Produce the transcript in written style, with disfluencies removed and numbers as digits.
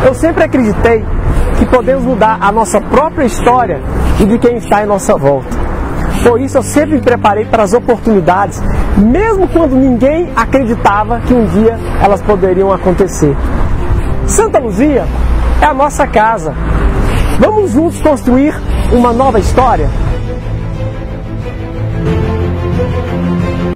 Eu sempre acreditei que podemos mudar a nossa própria história e de quem está em nossa volta. Por isso eu sempre me preparei para as oportunidades, mesmo quando ninguém acreditava que um dia elas poderiam acontecer. Santa Luzia é a nossa casa. Vamos juntos construir uma nova história?